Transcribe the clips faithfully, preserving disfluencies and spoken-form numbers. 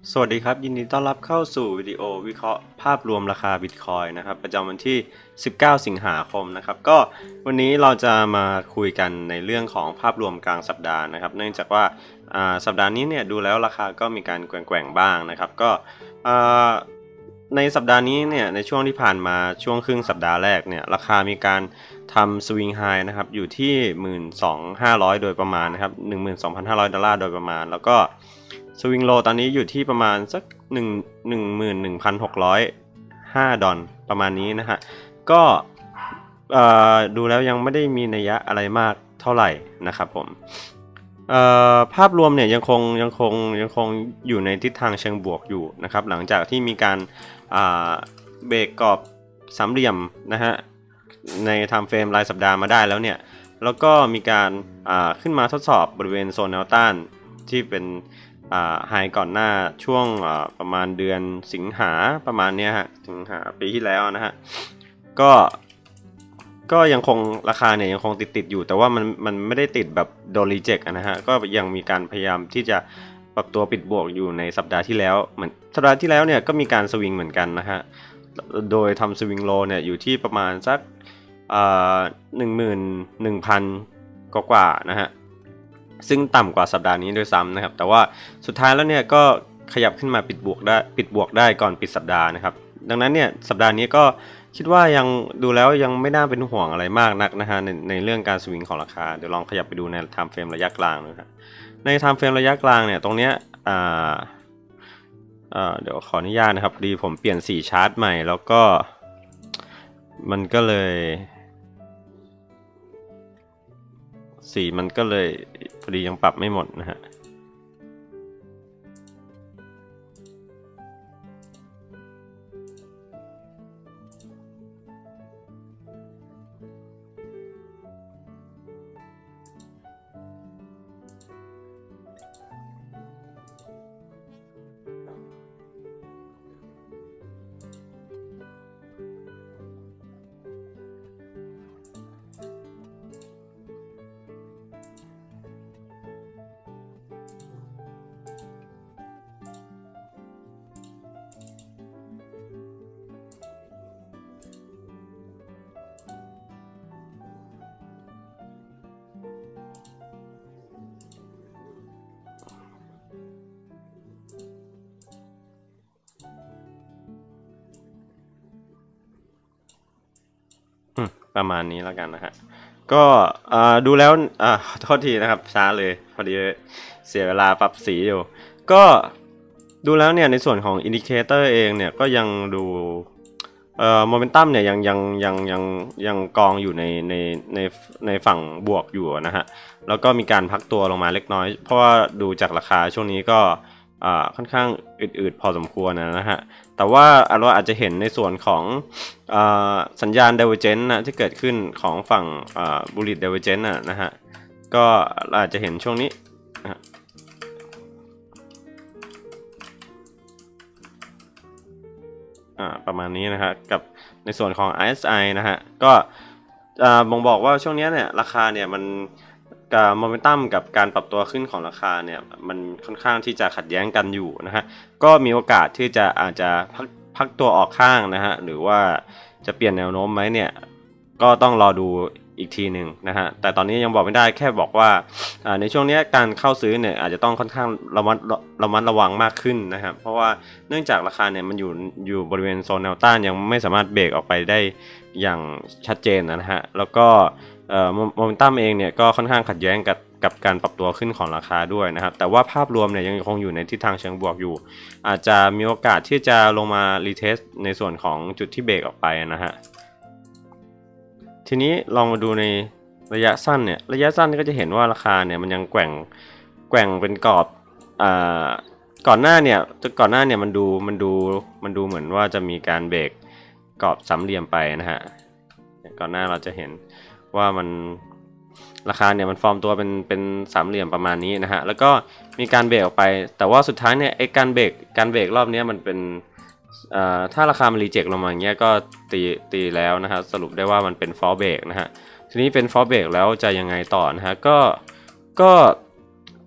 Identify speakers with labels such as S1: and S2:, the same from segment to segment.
S1: สวัสดีครับยินดีต้อนรับเข้าสู่วิดีโอวิเคราะห์ภาพรวมราคาบิตคอยนะครับประจำวันที่สิบเก้าสิงหาคมนะครับก็วันนี้เราจะมาคุยกันในเรื่องของภาพรวมกลางสัปดาห์นะครับเนื่องจากว่าสัปดาห์นี้เนี่ยดูแล้วราคาก็มีการแกว่งๆบ้างนะครับก็ในสัปดาห์นี้เนี่ยในช่วงที่ผ่านมาช่วงครึ่งสัปดาห์แรกเนี่ยราคามีการทำสวิงไฮนะครับอยู่ที่ หนึ่งหมื่นสองพันห้าร้อย โดยประมาณนะครับ หนึ่งหมื่นสองพันห้าร้อย ดอลลาร์โดยประมาณแล้วก็สวิงโลตอนนี้อยู่ที่ประมาณสักหนึ่ง หนึ่งหมื่นหนึ่งพันหกร้อยห้า ดอลประมาณนี้นะฮะก็ดูแล้วยังไม่ได้มีนัยยะอะไรมากเท่าไหร่นะครับผมภาพรวมเนี่ยยังคงยังคงยังคงอยู่ในทิศทางเชิงบวกอยู่นะครับหลังจากที่มีการเบรกกรอบสามเหลี่ยมนะฮะในไทม์เฟรมรายสัปดาห์มาได้แล้วเนี่ยแล้วก็มีการขึ้นมาทดสอบบริเวณโซนแนวต้านที่เป็นไฮก่อนหน้าช่วงประมาณเดือนสิงหาประมาณนี้ฮะสิงหาปีที่แล้วนะฮะก็ก็ยังคงราคาเนี่ยยังคงติดติดอยู่แต่ว่ามันมันไม่ได้ติดแบบโดนรีเจ็คนะฮะก็ยังมีการพยายามที่จะปรับตัวปิดบวกอยู่ในสัปดาห์ที่แล้วเหมือนสัปดาห์ที่แล้วเนี่ยก็มีการสวิงเหมือนกันนะฮะโดยทำสวิงโลเนี่ยอยู่ที่ประมาณสักหนึ่งหมื่นหนึ่งพันกว่าๆนะฮะซึ่งต่ำกว่าสัปดาห์นี้ด้วยซ้ำนะครับแต่ว่าสุดท้ายแล้วเนี่ยก็ขยับขึ้นมาปิดบวกได้ปิดบวกได้ก่อนปิดสัปดาห์นะครับดังนั้นเนี่ยสัปดาห์นี้ก็คิดว่ายังดูแล้วยังไม่น่าเป็นห่วงอะไรมากนักนะฮะในในเรื่องการสวิงของราคาเดี๋ยวลองขยับไปดูในไทม์เฟรมระยะกลางนะครับในไทม์เฟรมระยะกลางเนี่ยตรงเนี้ยอ่าเดี๋ยวขออนุญาตนะครับพอดีผมเปลี่ยนสีชาร์ตใหม่แล้วก็มันก็เลยสีมันก็เลยพอดียังปรับไม่หมดนะฮะประมาณนี้แล้วกันนะฮะก็ดูแล้วโทษทีนะครับช้าเลยพอดีเสียเวลาปรับสีอยู่ก็ดูแล้วเนี่ยในส่วนของอินดิเคเตอร์เองเนี่ยก็ยังดูโมเมนตัมเนี่ยยังยังยังยังยังกองอยู่ในในในในฝั่งบวกอยู่นะฮะแล้วก็มีการพักตัวลงมาเล็กน้อยเพราะว่าดูจากราคาช่วงนี้ก็ค่อนข้างอืดๆพอสมควรนะฮะแต่ว่าเราอาจจะเห็นในส่วนของสัญญาณ Divergence นะที่เกิดขึ้นของฝั่ง Bullish Divergence นะฮะก็อาจจะเห็นช่วงนี้ประมาณนี้นะฮะกับในส่วนของ อาร์ เอส ไอ นะฮะก็บ่งบอกว่าช่วงนี้เนี่ยราคาเนี่ยมันกับโมเมนตัมกับการปรับตัวขึ้นของราคาเนี่ยมันค่อนข้างที่จะขัดแย้งกันอยู่นะฮะก็มีโอกาสที่จะอาจจะพักพักตัวออกข้างนะฮะหรือว่าจะเปลี่ยนแนวโน้มไหมเนี่ยก็ต้องรอดูอีกทีหนึ่งนะฮะแต่ตอนนี้ยังบอกไม่ได้แค่บอกว่าในช่วงนี้การเข้าซื้อเนี่ยอาจจะต้องค่อนข้างระมัดระมัดระวังมากขึ้นนะครับเพราะว่าเนื่องจากราคาเนี่ยมันอยู่อยู่บริเวณโซนแนวต้านยังไม่สามารถเบรกออกไปได้อย่างชัดเจนนะฮะแล้วก็โมเมนตัมเองเนี่ยก็ค่อนข้างขัดแย้งกับกับการปรับตัวขึ้นของราคาด้วยนะครับแต่ว่าภาพรวมเนี่ยยังคงอยู่ในทิศทางเชิงบวกอยู่อาจจะมีโอกาสที่จะลงมารีเทสในส่วนของจุดที่เบรกออกไปนะฮะทีนี้ลองมาดูในระยะสั้นเนี่ยระยะสั้นก็จะเห็นว่าราคาเนี่ยมันยังแกว่งแกว่งเป็นกรอบอ่าก่อนหน้าเนี่ยก่อนหน้าเนี่ยมันดูมันดูมันดูเหมือนว่าจะมีการเบรกกรอบสามเหลี่ยมไปนะฮะก่อนหน้าเราจะเห็นว่ามันราคาเนี่ยมันฟอร์มตัวเป็นเป็นสามเหลี่ยมประมาณนี้นะฮะแล้วก็มีการเบรกออกไปแต่ว่าสุดท้ายเนี่ยไอการเบรกการเบรกรอบนี้มันเป็นถ้าราคามันรีเจ็คลงมาอย่างเงี้ยก็ตีตีแล้วนะฮะสรุปได้ว่ามันเป็นฟอลเบรกนะฮะทีนี้เป็นฟอลเบรกแล้วจะยังไงต่อนะฮะก็ก็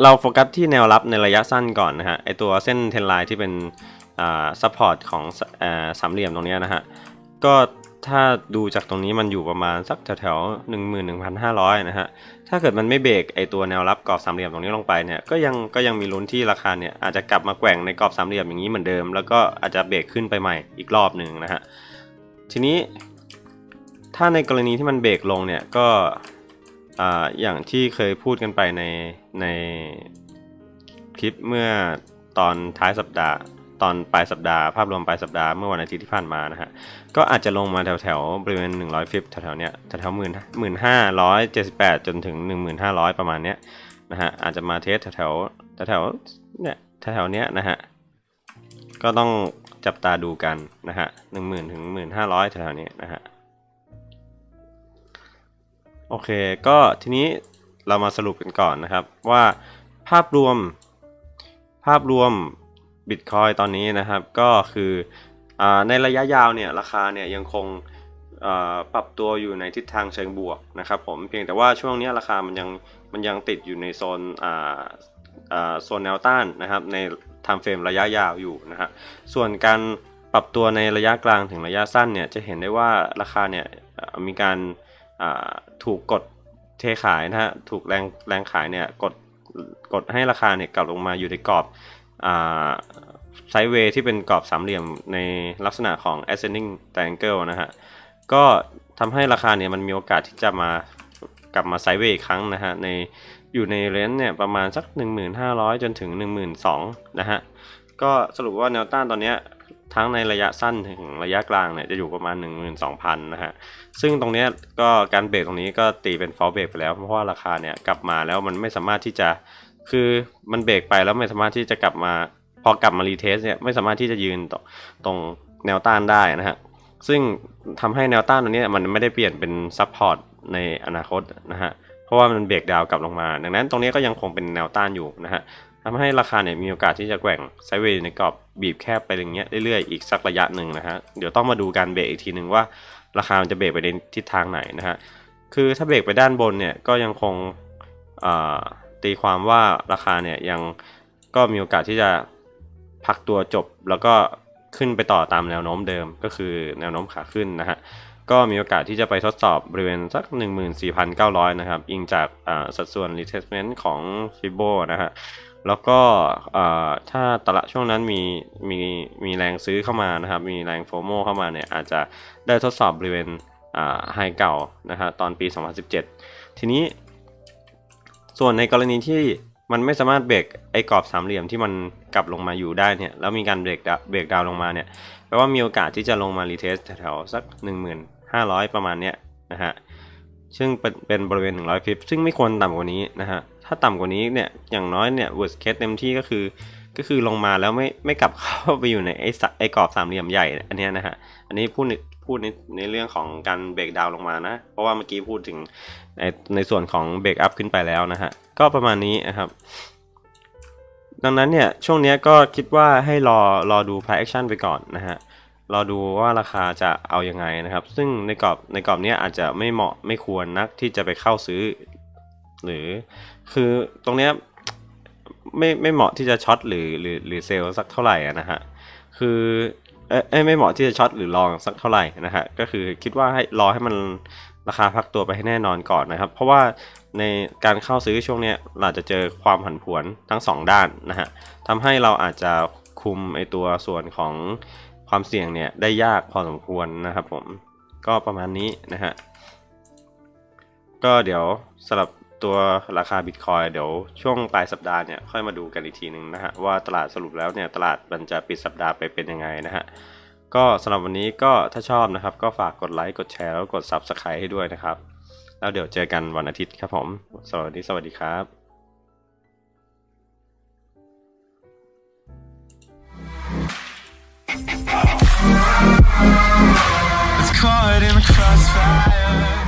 S1: เราโฟกัสที่แนวรับในระยะสั้นก่อนนะฮะไอตัวเส้นเทรนไลน์ที่เป็นอ่าซัพพอร์ตของอ่าสามเหลี่ยมตรงนี้นะฮะก็ถ้าดูจากตรงนี้มันอยู่ประมาณสักแถวๆหนึ่งหมื่นหนึ่งพันห้าร้อยนะฮะถ้าเกิดมันไม่เบรกไอตัวแนวรับกรอบสามเหลี่ยมตรงนี้ลงไปเนี่ยก็ยังก็ยังมีลุ้นที่ราคาเนี่ยอาจจะกลับมาแกว่งในกรอบสามเหลี่ยมอย่างนี้เหมือนเดิมแล้วก็อาจจะเบรกขึ้นไปใหม่อีกรอบหนึ่งนะฮะทีนี้ถ้าในกรณีที่มันเบรกลงเนี่ยก็อ่าอย่างที่เคยพูดกันไปในในคลิปเมื่อตอนท้ายสัปดาห์ตอนปลายสัปดาห์ภาพรวมปลายสัปดาห์เมื่อวันอาทิตย์ที่ผ่านมานะฮะก็อาจจะลงมาแถวแถวบริเวณหนึ่งร้อยฟิปแถวๆเนี้ยแถวแถวหมื่นหมื่นห้าร้อยเจ็ดสิบแปดจนถึงหนึ่งหมื่นห้าร้อยประมาณเนี้ยนะฮะอาจจะมาเทสแถวแถวแถวเนี้ยแถวเนี้ยนะฮะก็ต้องจับตาดูกันนะฮะหนึ่งหมื่นถึงหมื่นห้าร้อยแถวๆนี้นะฮะโอเคก็ทีนี้เรามาสรุปกันก่อนนะครับว่าภาพรวมภาพรวมBitcoin ตอนนี้นะครับก็คืออในระยะยาวเนี่ยราคาเนี่ยยังคงปรับตัวอยู่ในทิศทางเชิงบวกนะครับผมเพียงแต่ว่าช่วงนี้ราคามันยังมันยังติดอยู่ในโซนโซนแนวต้านนะครับในไทม์เฟรมระยะยาวอยู่นะฮะส่วนการปรับตัวในระยะกลางถึงระยะสั้นเนี่ยจะเห็นได้ว่าราคาเนี่ยมีการถูกกดเทขายนะฮะถูกแรงแรงขายเนี่ยกดกดให้ราคาเนี่ยกลับลงมาอยู่ในกรอบไซด์เวย์ที่เป็นกรอบสามเหลี่ยมในลักษณะของ ascending triangle นะฮะก็ทำให้ราคาเนี่ยมันมีโอกาสที่จะมากลับมาไซด์เวย์อีกครั้งนะฮะในอยู่ในเรนจ์เนี่ยประมาณสัก หนึ่งหมื่นห้าร้อย จนถึง หนึ่งหมื่นสองพัน นะฮะก็สรุปว่าแนวต้านตอนนี้ทั้งในระยะสั้นถึงระยะกลางเนี่ยจะอยู่ประมาณ หนึ่งหมื่นสองพัน นะฮะซึ่งตรงนี้ก็การเบรกตรงนี้ก็ตีเป็น fall break ไปแล้วเพราะว่าราคาเนี่ยกลับมาแล้วมันไม่สามารถที่จะคือมันเบรกไปแล้วไม่สามารถที่จะกลับมาพอกลับมารีเทสเนี่ยไม่สามารถที่จะยืนตรงตรงแนวต้านได้นะฮะซึ่งทำให้แนวต้านตรงนี้มันไม่ได้เปลี่ยนเป็นซับพอร์ตในอนาคตนะฮะเพราะว่ามันเบรกดาวกลับลงมาดังนั้นตรงนี้ก็ยังคงเป็นแนวต้านอยู่นะฮะทำให้ราคาเนี่ยมีโอกาสที่จะแกว่งไซด์เวย์ในกรอบบีบแคบไปอย่างเงี้ยเรื่อยๆอีกสักระยะหนึ่งนะฮะเดี๋ยวต้องมาดูการเบรกอีกทีหนึ่งว่าราคามันจะเบรกไปในทิศทางไหนนะฮะคือถ้าเบรกไปด้านบนเนี่ยก็ยังคงตีความว่าราคาเนี่ยยังก็มีโอกาสที่จะพักตัวจบแล้วก็ขึ้นไปต่อตามแนวโน้มเดิมก็คือแนวโน้มขาขึ้นนะฮะก็มีโอกาสที่จะไปทดสอบบริเวณสัก หนึ่งหมื่นสี่พันเก้าร้อย นะครับอิงจากสัดส่วน retracement ของ Fibo นะฮะแล้วก็ถ้าตลาดช่วงนั้นมีมีมีแรงซื้อเข้ามานะครับมีแรงโฟโมเข้ามาเนี่ยอาจจะได้ทดสอบบริเวณไฮเก่านะฮะตอนปีสองพันสิบเจ็ดทีนี้ส่วนในกรณีที่มันไม่สามารถเบรกไอ้กรอบสามเหลี่ยมที่มันกลับลงมาอยู่ได้เนี่ยแล้วมีการเบรกเบรกดาวลงมาเนี่ยแปลว่ามีโอกาสที่จะลงมารีเทสแถวๆสัก หนึ่งหมื่นห้าร้อย ประมาณเนี้ยนะฮะซึ่งเป็นเป็นบริเวณหนึ่งร้อยฟิปซึ่งไม่ควรต่ำกว่านี้นะฮะถ้าต่ำกว่านี้เนี่ยอย่างน้อยเนี่ย worst case เต็มที่ก็คือก็คือลงมาแล้วไม่ไม่กลับเข้าไปอยู่ในไอ้ไอ้กรอบสามเหลี่ยมใหญ่อันนี้นะฮะอันนี้พูดพูดในในเรื่องของการเบรกดาวลงมานะเพราะว่าเมื่อกี้พูดถึงในในส่วนของเบรกอัพขึ้นไปแล้วนะฮะก็ประมาณนี้นะครับดังนั้นเนี่ยช่วงนี้ก็คิดว่าให้รอรอดู price action ไปก่อนนะฮะรอดูว่าราคาจะเอายังไงนะครับซึ่งในกรอบในกรอบนี้อาจจะไม่เหมาะไม่ควรนักที่จะไปเข้าซื้อหรือคือตรงเนี้ยไม่ไม่เหมาะที่จะช็อตหรือหรือหรือเซลล์สักเท่าไหร่นะฮะคือเอ้ไม่เหมาะที่จะช็อตหรือลองสักเท่าไหร่นะฮะก็คือคิดว่าให้รอให้มันราคาพักตัวไปให้แน่นอนก่อนนะครับเพราะว่าในการเข้าซื้อช่วงนี้เราจะเจอความผันผวนทั้งสองด้านนะฮะทำให้เราอาจจะคุมไอตัวส่วนของความเสี่ยงเนี่ยได้ยากพอสมควรนะครับผมก็ประมาณนี้นะฮะก็เดี๋ยวสำหรับตัวราคา Bitcoin เดี๋ยวช่วงปลายสัปดาห์เนี่ยค่อยมาดูกันอีกทีหนึ่งนะฮะว่าตลาดสรุปแล้วเนี่ยตลาดมันจะปิดสัปดาห์ไปเป็นยังไงนะฮะก็สำหรับวันนี้ก็ถ้าชอบนะครับก็ฝากกดไลค์กดแชร์แล้วกด Subscribe ให้ด้วยนะครับแล้วเดี๋ยวเจอกันวันอาทิตย์ครับผมสวัสดีสวัสดีครับ It's caught in the crossfire